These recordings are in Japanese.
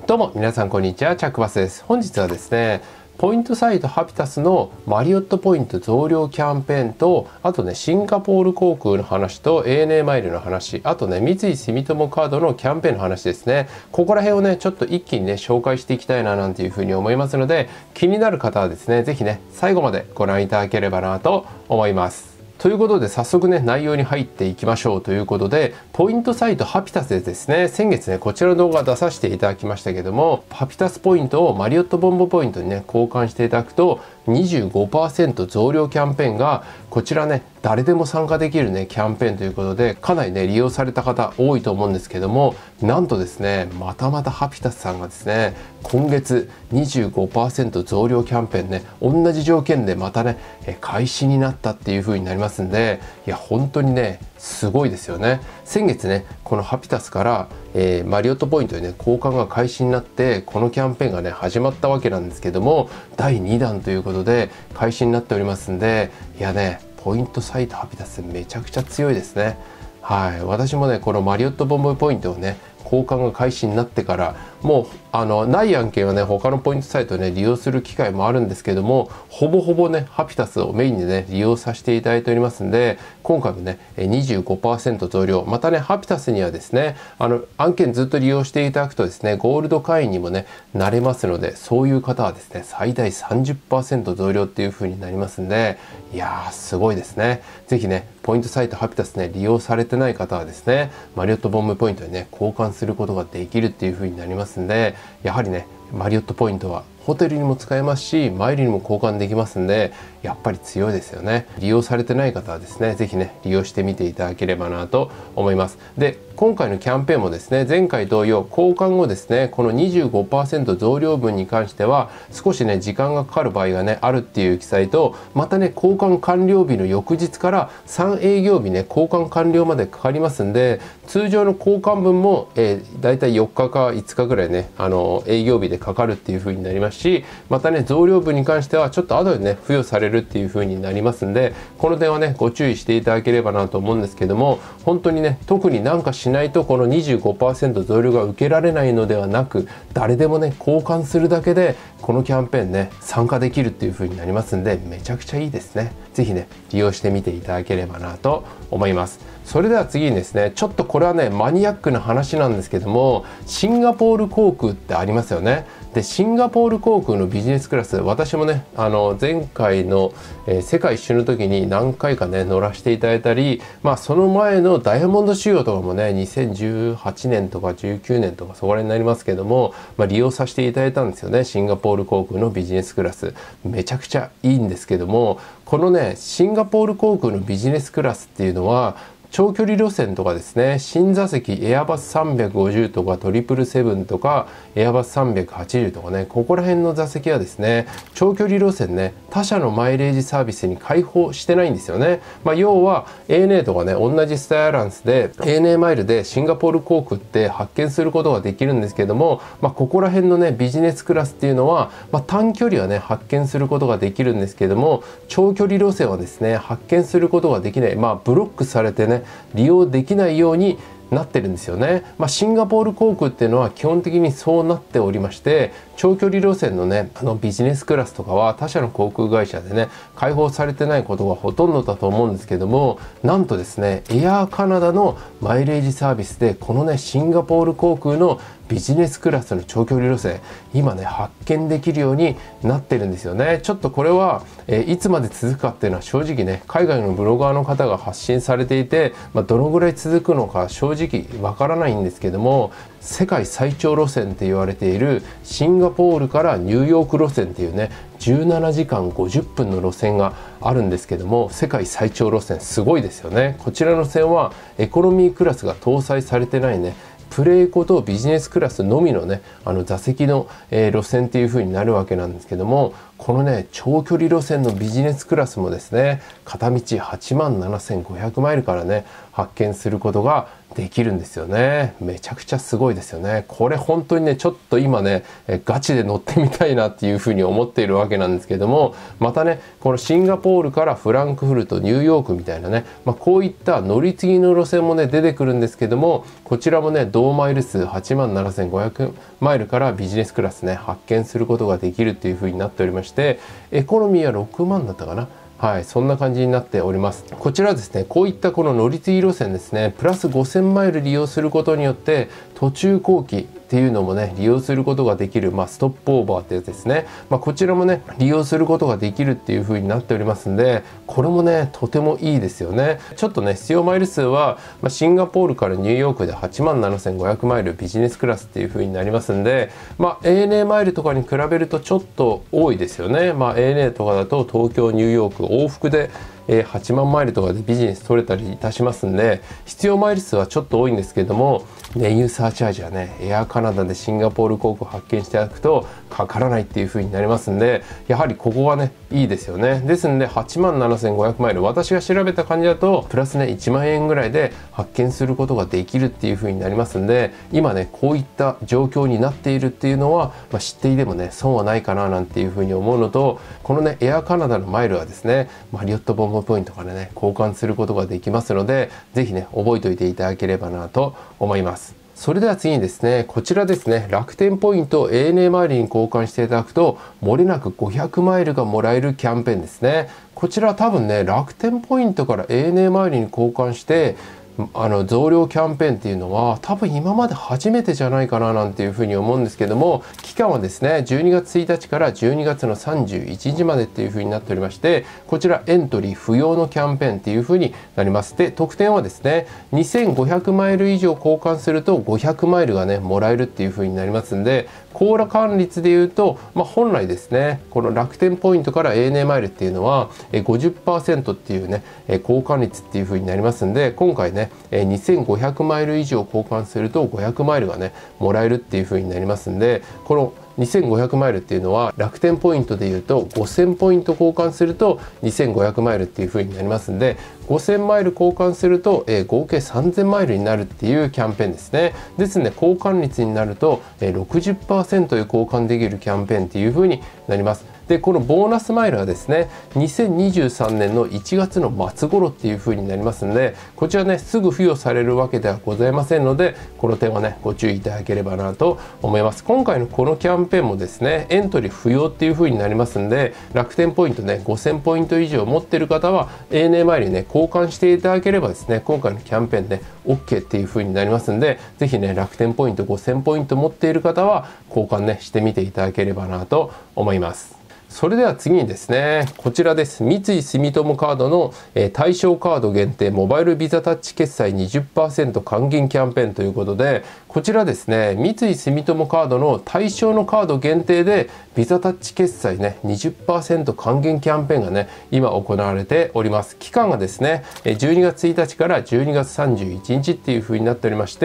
どうも皆さんこんにちは、チャックバスです。本日はですね、ポイントサイトハピタスのマリオットポイント増量キャンペーンと、あとね、シンガポール航空の話と ANA マイルの話、あとね、三井住友カードのキャンペーンの話ですね。ここら辺をね、ちょっと一気にね、紹介していきたいななんていうふうに思いますので、気になる方はですね、是非ね、最後までご覧いただければなと思います。ということで早速ね内容に入っていきましょうということで、ポイントサイトハピタスでですね、先月ねこちらの動画出させていただきましたけども、ハピタスポイントをマリオットボンボポイントにね交換していただくと 25% 増量キャンペーンがこちらね誰でも参加できるねキャンペーンということで、かなりね利用された方多いと思うんですけども、なんとですねまたハピタスさんがですね今月 25% 増量キャンペーンね同じ条件でまたね開始になったっていう風になりますんで、いや本当にねすごいですよね。先月ねこのハピタスから、マリオットポイントでね交換が開始になってこのキャンペーンがね始まったわけなんですけども、第2弾ということで開始になっておりますんで、いやねポイントサイトハピタスめちゃくちゃ強いですね。はい、私もねこのマリオットボンボイポイントをね交換が開始になってからもうない案件はね他のポイントサイトをね利用する機会もあるんですけども、ほぼねハピタスをメインでね利用させていただいておりますんで、今回もね 25% 増量、またねハピタスにはですね案件ずっと利用していただくとですねゴールド会員にもねなれますので、そういう方はですね最大 30% 増量っていう風になりますんで、いやーすごいですね。是非ねポイントサイトハピタスね利用されてない方はですねマリオットボンボイポイントにね交換することができるっていう風になりますんで、やはりねマリオットポイントはホテルにも使えますしマイルにも交換できますんで、やっぱり強いですよね。利用されてない方はですね是非ね利用してみていただければなと思います。で今回のキャンペーンもですね前回同様交換後ですねこの 25% 増量分に関しては少しね時間がかかる場合がねあるっていう記載と、またね交換完了日の翌日から3営業日ね交換完了までかかりますんで、通常の交換分も、だいたい4日か5日ぐらいね営業日でかかるっていう風になりますし、またね増量分に関してはちょっと後でね付与されるっていう風になりますんで、この点はねご注意していただければなと思うんですけども、本当にね特になんかしないとこの 25% 増量が受けられないのではなく、誰でもね交換するだけでこのキャンペーンね参加できるっていう風になりますんで、めちゃくちゃいいですね。是非ね利用してみていただければなと思います。それでは次にですね、ちょっとこれはねマニアックな話なんですけども、シンガポール航空ってありますよね。でシンガポール航空のビジネスクラス、私もね前回の、世界一周の時に何回かね乗らせていただいたり、その前のダイヤモンド仕様とかもね2018年とか19年とかそこら辺になりますけども、利用させていただいたんですよね。シンガポール航空のビジネスクラスめちゃくちゃいいんですけども、このねシンガポール航空のビジネスクラスっていうのは長距離路線とかですね、新座席エアバス350とか777とかエアバス380とかね、ここら辺の座席はですね長距離路線ね他社のマイレージサービスに開放してないんですよね。要は ANA とかね同じスタイルアランスで ANA マイルでシンガポール航空って発見することができるんですけども、ここら辺のねビジネスクラスっていうのは、短距離はね発見することができるんですけども、長距離路線はですね発見することができない、ブロックされてね利用できないようになってるんですよね。シンガポール航空っていうのは基本的にそうなっておりまして、長距離路線のねビジネスクラスとかは他社の航空会社でね開放されてないことがほとんどだと思うんですけども、なんとですねエアーカナダのマイレージサービスでこのねシンガポール航空のビジネスクラスの長距離路線今ね発見できるようになってるんですよね。ちょっとこれは、いつまで続くかっていうのは正直ね海外のブロガーの方が発信されていて、どのぐらい続くのか正直わからないんですけども、世界最長路線って言われているシンガポールからニューヨーク路線っていうね17時間50分の路線があるんですけども、世界最長路線すごいですよね。こちらの線はエコノミークラスが搭載されてないねプレエコとビジネスクラスのみのね座席の、路線っていう風になるわけなんですけども、 このね長距離路線のビジネスクラスもですね、片道87,500マイルからね発見することができるんですよね。めちゃくちゃすごいですよね。これ本当にねちょっと今ねガチで乗ってみたいなっていうふうに思っているわけなんですけども、またねこのシンガポールからフランクフルト、ニューヨークみたいなね、こういった乗り継ぎの路線もね出てくるんですけども、こちらもね同マイル数87,500マイルからビジネスクラスね発見することができるっていうふうになっておりまして、エコノミーは6万だったかな。はい、そんな感じになっております。こちらですね、こういったこの乗り継ぎ路線ですね、プラス5000マイル利用することによって途中後期っていうのもね利用することができる、ストップオーバーってやつですね、こちらもね利用することができるっていう風になっておりますんで、これもねとてもいいですよね。ちょっとね必要マイル数は、シンガポールからニューヨークで87,500マイルビジネスクラスっていう風になりますんで、ANA マイルとかに比べるとちょっと多いですよね。ANA とかだと東京ニューヨーク往復で8万マイルとかでビジネス取れたりいたしますんで、必要マイル数はちょっと多いんですけども、燃油サーチャージはねエアカナダでシンガポール航空発見していただくとかからないっていう風になりますんで、やはりここはねいいですよね。ですんで87,500マイル、私が調べた感じだとプラスね1万円ぐらいで発見することができるっていう風になりますんで、今ねこういった状況になっているっていうのは、知っていてもね損はないかななんていう風に思うのと、このねエアカナダのマイルはですねマリオットボンボポイントからね交換することができますので、是非ね覚えておいていただければなと思います。それでは次にですね、こちらですね、楽天ポイントを ANA マイルに交換していただくと漏れなく500マイルがもらえるキャンペーンですね。こちら多分ね楽天ポイントから ANA マイルに交換して増量キャンペーンっていうのは多分今まで初めてじゃないかななんていうふうに思うんですけども、期間はですね12月1日から12月の31日までっていうふうになっておりまして、こちらエントリー不要のキャンペーンっていうふうになります。で特典はですね2500マイル以上交換すると500マイルがねもらえるっていうふうになりますんで、コーラ還率でいうと、本来ですねこの楽天ポイントから ANA マイルっていうのは 50% っていうね交換率っていうふうになりますんで、今回ね2500マイル以上交換すると500マイルがねもらえるっていう風になりますんで、この2500マイルっていうのは楽天ポイントでいうと5000ポイント交換すると2500マイルっていう風になりますんで、5000マイル交換すると合計3000マイルになるっていうキャンペーンですね。ですので交換率になると 60% で交換できるキャンペーンっていう風になります。でこのボーナスマイルはですね2023年の1月の末頃っていう風になりますので、こちらねすぐ付与されるわけではございませんので、この点はねご注意いただければなと思います。今回のこのキャンペーンもですねエントリー不要っていう風になりますんで、楽天ポイントね5000ポイント以上持ってる方は ANA マイルにね交換していただければですね、今回のキャンペーンね OK っていう風になりますんで、是非ね楽天ポイント5000ポイント持っている方は交換ねしてみていただければなと思います。それでは次にですね、こちらです。三井住友カードの対象カード限定モバイルビザタッチ決済 20% 還元キャンペーンということで、こちらですね、三井住友カードの対象のカード限定でビザタッチ決済ね 20% 還元キャンペーンがね今行われております。期間がですね12月1日から12月31日っていう風になっておりまして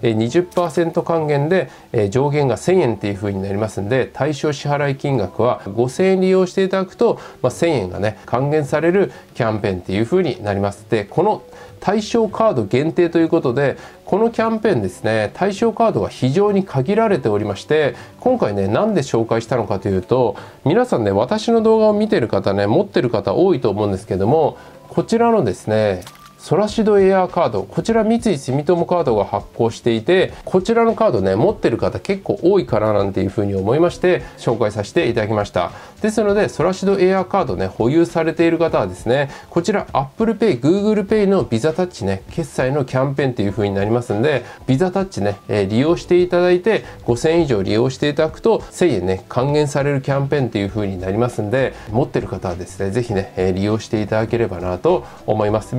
、20% 還元で上限が1000円っていう風になりますんで、対象支払い金額は5000円利用していただくと、1000円がね還元されるキャンペーンっていう風になります。でこの対象カード限定ということで、このキャンペーンですね対象カードが非常に限られておりまして、今回ねなんで紹介したのかというと、皆さんね私の動画を見てる方ね持ってる方多いと思うんですけども、こちらのですねソラシドエアーカード、こちら三井住友カードが発行していて、こちらのカードね持ってる方結構多いかななんていうふうに思いまして紹介させていただきました。ですのでソラシドエアーカードね保有されている方はですね、こちら Apple Pay、Google Pay のビザタッチね決済のキャンペーンというふうになりますので、ビザタッチね、利用していただいて5000円以上利用していただくと1000円ね還元されるキャンペーンというふうになりますので、持ってる方はですねぜひね利用していただければなと思います。ビザタッチ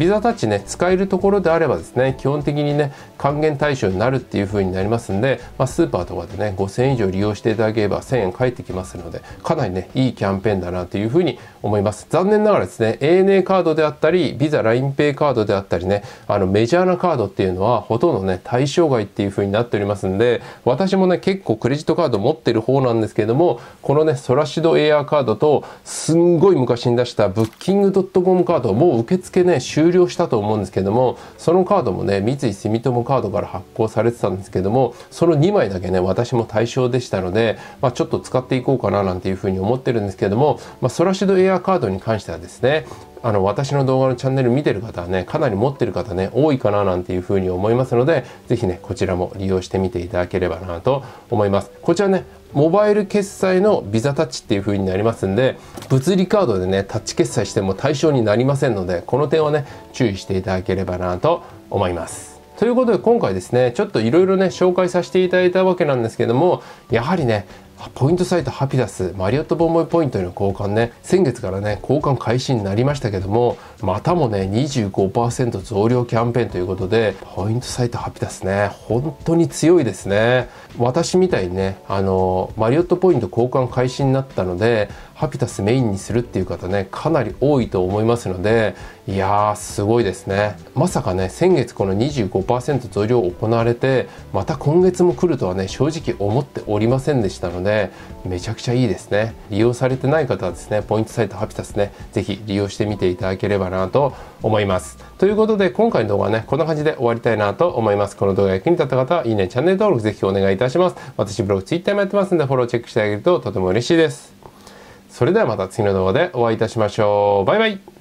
しね使えるところであればですね、基本的にね還元対象になるっていう風になりますんで、スーパーとかでね5000円以上利用していただければ1000円返ってきますので、かなりねいいキャンペーンだなという風に思います。残念ながらですね ANA カードであったりビザ LINEPay カードであったりね、メジャーなカードっていうのはほとんどね対象外っていう風になっておりますんで、私もね結構クレジットカード持ってる方なんですけれども、このねソラシドエアカードとすんごい昔に出したブッキングドットコムカード、もう受付ね終了したと思うんですけども、そのカードもね三井住友カードから発行されてたんですけども、その2枚だけね私も対象でしたので、ちょっと使っていこうかななんていうふうに思ってるんですけども、ソラシドエアカードに関してはですね、私の動画のチャンネル見てる方はねかなり持ってる方ね多いかななんていうふうに思いますので、是非ねこちらも利用してみていただければなと思います。こちらねモバイル決済のビザタッチっていう風になりますんで、物理カードでねタッチ決済しても対象になりませんので、この点をね注意していただければなと思います。ということで今回ですねちょっといろいろね紹介させていただいたわけなんですけども、やはりねポイントサイトハピタスマリオットボンボイポイントへの交換ね、先月からね交換開始になりましたけども、またもね 25% 増量キャンペーンということで、ポイントサイトハピタスね本当に強いですね。私みたいにねマリオットポイント交換開始になったのでハピタスメインにするっていう方ねかなり多いと思いますので、いやーすごいですね。まさかね先月この 25% 増量行われてまた今月も来るとはね正直思っておりませんでしたので、めちゃくちゃいいですね。利用されてない方はですねポイントサイトハピタスね是非利用してみていただければなと思います。ということで今回の動画はねこんな感じで終わりたいなと思います。この動画が役に立った方はいいねチャンネル登録ぜひお願いいたします。私ブログ Twitter もやってますのでフォローチェックしてあげるととても嬉しいです。それではまた次の動画でお会いいたしましょう。バイバイ。